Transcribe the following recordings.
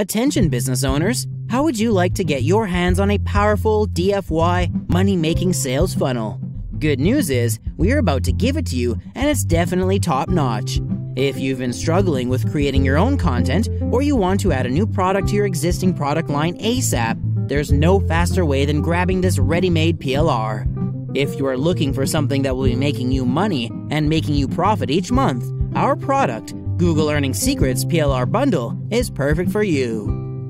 Attention business owners, how would you like to get your hands on a powerful DFY money-making sales funnel? Good news is, we are about to give it to you, and it's definitely top-notch. If you've been struggling with creating your own content, or you want to add a new product to your existing product line ASAP, there's no faster way than grabbing this ready-made PLR. If you are looking for something that will be making you money and making you profit each month, our product, Google Earning Secrets PLR Bundle, is perfect for you.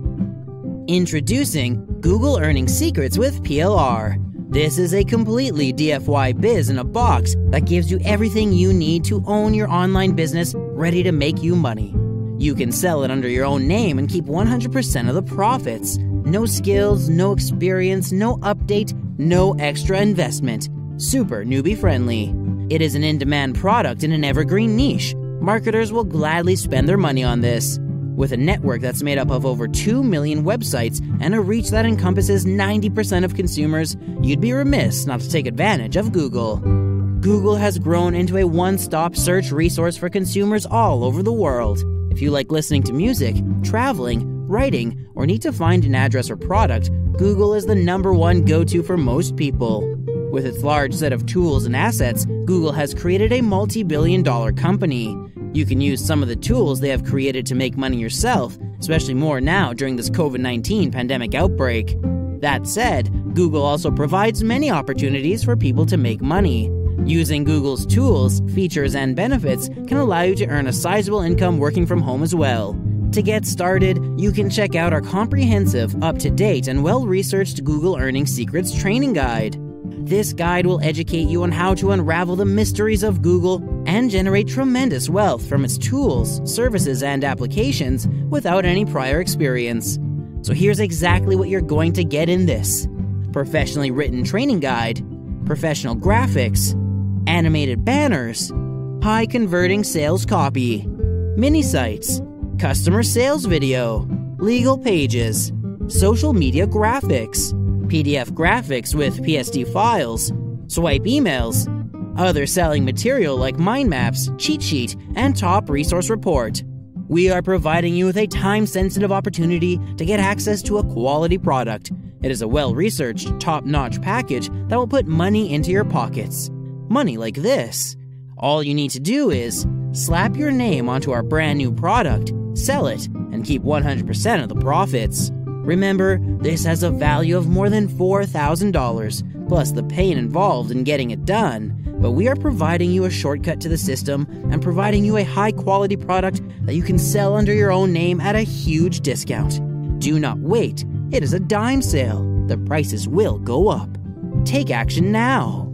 Introducing Google Earning Secrets with PLR. This is a completely DFY biz in a box that gives you everything you need to own your online business ready to make you money. You can sell it under your own name and keep 100% of the profits. No skills, no experience, no update, no extra investment. Super newbie friendly. It is an in-demand product in an evergreen niche. Marketers will gladly spend their money on this. With a network that's made up of over 2 million websites and a reach that encompasses 90% of consumers, you'd be remiss not to take advantage of Google. Google has grown into a one-stop search resource for consumers all over the world. If you like listening to music, traveling, writing, or need to find an address or product, Google is the #1 go-to for most people. With its large set of tools and assets, Google has created a multi-billion-dollar company. You can use some of the tools they have created to make money yourself, especially more now during this COVID-19 pandemic outbreak. That said, Google also provides many opportunities for people to make money. Using Google's tools, features, and benefits can allow you to earn a sizable income working from home as well. To get started, you can check out our comprehensive, up-to-date, and well-researched Google Earning Secrets training guide. This guide will educate you on how to unravel the mysteries of Google and generate tremendous wealth from its tools, services, and applications without any prior experience. So here's exactly what you're going to get in this: professionally written training guide, professional graphics, animated banners, high-converting sales copy, mini sites, customer sales video, legal pages, social media graphics, PDF graphics with PSD files, swipe emails, other selling material like mind maps, cheat sheet, and top resource report. We are providing you with a time-sensitive opportunity to get access to a quality product. It is a well-researched, top-notch package that will put money into your pockets. Money like this. All you need to do is slap your name onto our brand new product, sell it, and keep 100% of the profits. Remember, this has a value of more than $4,000, plus the pain involved in getting it done. But we are providing you a shortcut to the system and providing you a high-quality product that you can sell under your own name at a huge discount. Do not wait. It is a dime sale. The prices will go up. Take action now.